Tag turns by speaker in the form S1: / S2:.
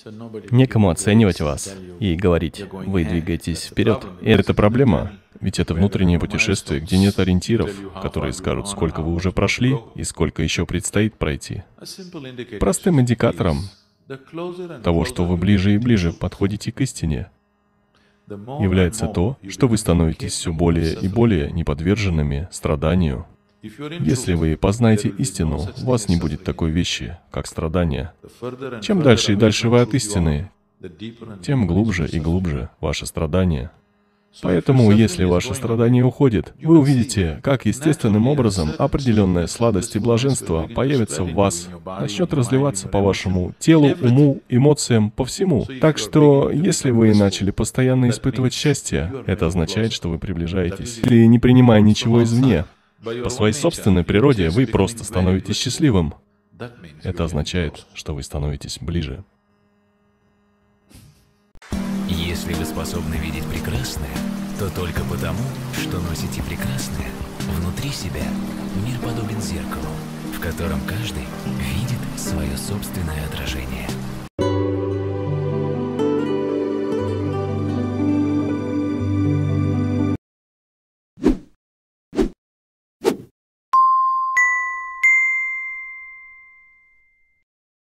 S1: Некому оценивать вас и говорить, вы двигаетесь вперед. И это проблема, ведь это внутреннее путешествие, где нет ориентиров, которые скажут, сколько вы уже прошли и сколько еще предстоит пройти. Простым индикатором того, что вы ближе и ближе подходите к истине, является то, что вы становитесь все более и более неподверженными страданию. Если вы познаете истину, у вас не будет такой вещи, как страдание. Чем дальше и дальше вы от истины, тем глубже и глубже ваше страдание. Поэтому, если ваше страдание уходит, вы увидите, как естественным образом определенная сладость и блаженство появится в вас, начнет разливаться по вашему телу, уму, эмоциям, по всему. Так что, если вы начали постоянно испытывать счастье, это означает, что вы приближаетесь. Или не принимая ничего извне, по своей собственной природе вы просто становитесь счастливым. Это означает, что вы становитесь ближе.
S2: Если вы способны видеть прекрасное, то только потому, что носите прекрасное внутри себя. Мир подобен зеркалу, в котором каждый видит свое собственное отражение.